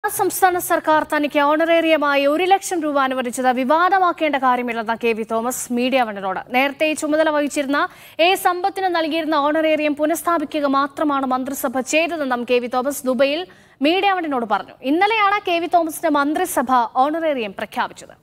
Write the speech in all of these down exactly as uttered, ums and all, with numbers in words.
സംസ്ഥാന സർക്കാർ തനിക്ക് ഓണറേറിയമായി ഒരു ലക്ഷം രൂപ അനുവദിച്ചത് വിവാദമാക്കേണ്ട കാര്യമില്ലെന്ന് കെ വി തോമസ് മീഡിയ വണ്ണിനോട്. നേരത്തെ ചുമതല വഹിച്ചിരുന്ന എ സമ്പത്തിന് നൽകിയിരുന്ന ഓണറേറിയം പുനഃസ്ഥാപിക്കുക മാത്രമാണ് മന്ത്രിസഭ ചെയ്തതെന്നും കെ വി തോമസ് ദുബൈയിൽ മീഡിയ വണ്ണിനോട് പറഞ്ഞു. ഇന്നലെയാണ് കെ വി തോമസിന്റെ മന്ത്രിസഭ ഓണറേറിയം പ്രഖ്യാപിച്ചത്.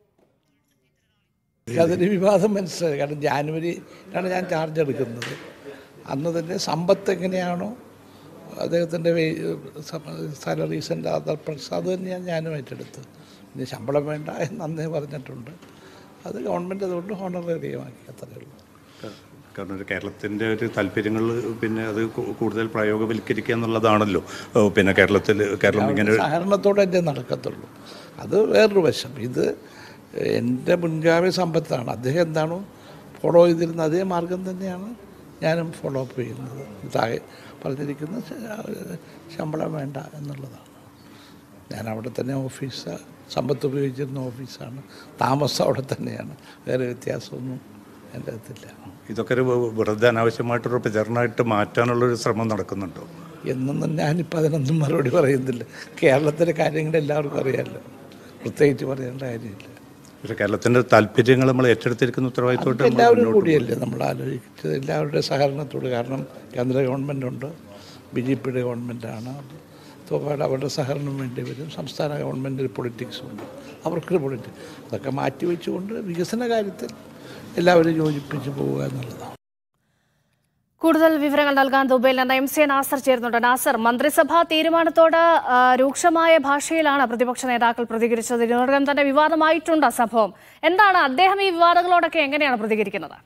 അതിന് വിവാദം മനസ്സിലായി. കാരണം ജാനുവരിയിലാണ് ഞാൻ ചാർജ് എടുക്കുന്നത്. അന്ന് തന്നെ സമ്പത്ത് എങ്ങനെയാണോ അദ്ദേഹത്തിൻ്റെ സാലറീസിൻ്റെ അതർ പ്രസ് അത് തന്നെയാണ് ഞാനും ഏറ്റെടുത്ത്. ഇനി ശമ്പളം വേണ്ട എന്ന് അന്നേ പറഞ്ഞിട്ടുണ്ട്. അത് ഗവൺമെൻറ് അതുകൊണ്ട് ഹോണറേറിയമാക്കി, അത്രയേ ഉള്ളൂ. കാരണം കേരളത്തിൻ്റെ ഒരു താല്പര്യങ്ങൾ പിന്നെ അത് കൂടുതൽ പ്രയോഗവൽക്കരിക്കുക എന്നുള്ളതാണല്ലോ. പിന്നെ കേരളത്തിൽ കേരളം ഇങ്ങനെ സഹകരണത്തോടെ എൻ്റെ നടക്കത്തുള്ളൂ. അത് വേറൊരു വശം. ഇത് എൻ്റെ മുൻഗാമി സമ്പത്താണ്. അദ്ദേഹം എന്താണോ ഫോളോ ചെയ്തിരുന്നത് അതേ മാർഗം തന്നെയാണ് ഞാനും ഫോളോ അപ്പ് ചെയ്യുന്നത്. താഴെ പറഞ്ഞിരിക്കുന്ന ശമ്പളം വേണ്ട എന്നുള്ളതാണ്. ഞാൻ അവിടെ തന്നെ ഓഫീസ് സമ്പത്ത് ഉപയോഗിച്ചിരുന്ന ഓഫീസാണ്. താമസം അവിടെ തന്നെയാണ്. വേറെ വ്യത്യാസമൊന്നും എൻ്റെ അടുത്തില്ല. ഇതൊക്കെ ഒരു വെറുതെ അനാവശ്യമായിട്ടൊരു പ്രചരണമായിട്ട് മാറ്റാനുള്ളൊരു ശ്രമം നടക്കുന്നുണ്ടോ എന്നൊന്നും ഞാനിപ്പോൾ അതിനൊന്നും മറുപടി പറയുന്നില്ല. കേരളത്തിലെ കാര്യങ്ങൾ എല്ലാവർക്കും അറിയാമല്ലോ, പ്രത്യേകിച്ച് പറയേണ്ട കാര്യമില്ല. പക്ഷേ കേരളത്തിൻ്റെ താല്പര്യങ്ങൾ നമ്മൾ ഏറ്റെടുത്തിരിക്കുന്ന ഉത്തരവാദിത്തമായിട്ട് എല്ലാവരും കൂടിയല്ലേ നമ്മൾ ആലോചിച്ചത്, എല്ലാവരുടെ സഹകരണത്തോട്. കാരണം കേന്ദ്ര ഗവൺമെൻറ്റുണ്ട്, ബി ജെ പിയുടെ ഗവൺമെൻറ്റാണ്. തോപ്പാട് അവരുടെ സഹകരണം വേണ്ടി വരും. സംസ്ഥാന ഗവൺമെൻറ് പൊളിറ്റിക്സുണ്ട്, അവർക്കൊരു പൊളിറ്റിക്സ്. അതൊക്കെ മാറ്റിവെച്ചുകൊണ്ട് വികസന കാര്യത്തിൽ എല്ലാവരും യോജിപ്പിച്ച് പോവുക എന്നുള്ളതാണ്. കൂടുതൽ വിവരങ്ങൾ നൽകാൻ ദുബൈയിൽ നിന്ന് എം സി നാസർ ചേരുന്നുണ്ട്. നാസർ, മന്ത്രിസഭാ തീരുമാനത്തോട് രൂക്ഷമായ ഭാഷയിലാണ് പ്രതിപക്ഷ നേതാക്കൾ പ്രതികരിച്ചത്. ഇതിനോടകം തന്നെ വിവാദമായിട്ടുണ്ട് സംഭവം. എന്താണ് അദ്ദേഹം ഈ വിവാദങ്ങളോടൊക്കെ എങ്ങനെയാണ് പ്രതികരിക്കുന്നത്?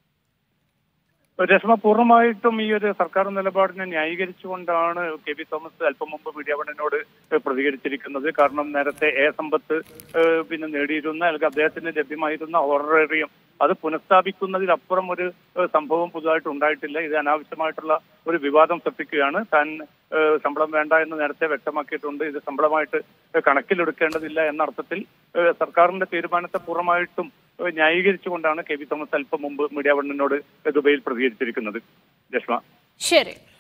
രശ്മ, പൂർണ്ണമായിട്ടും ഈ ഒരു സർക്കാർ നിലപാടിനെ ന്യായീകരിച്ചുകൊണ്ടാണ് കെ വി തോമസ് അല്പം മുമ്പ് മീഡിയ വണ്ണിനോട് പ്രതികരിച്ചിരിക്കുന്നത്. കാരണം നേരത്തെ എ സമ്പത്ത് പിന്നെ നേടിയിരുന്ന അല്ലെങ്കിൽ അദ്ദേഹത്തിന് ലഭ്യമായിരുന്ന ഓണറേറിയം അത് പുനഃസ്ഥാപിക്കുന്നതിലപ്പുറം ഒരു സംഭവം പുതുതായിട്ട് ഉണ്ടായിട്ടില്ല. ഇത് അനാവശ്യമായിട്ടുള്ള ഒരു വിവാദം സൃഷ്ടിക്കുകയാണ്. താൻ ശമ്പളം വേണ്ട എന്ന് നേരത്തെ വ്യക്തമാക്കിയിട്ടുണ്ട്. ഇത് ശമ്പളമായിട്ട് കണക്കിലെടുക്കേണ്ടതില്ല എന്ന അർത്ഥത്തിൽ സർക്കാരിന്റെ തീരുമാനത്തെ പൂർണ്ണമായിട്ടും ന്യായീകരിച്ചുകൊണ്ടാണ് കെ വി തോമസ് അല്പം മുമ്പ് മീഡിയ വണ്ണിനോട് ദുബൈയിൽ പ്രതികരിച്ചിരിക്കുന്നത്. രശ്മ, ശരി.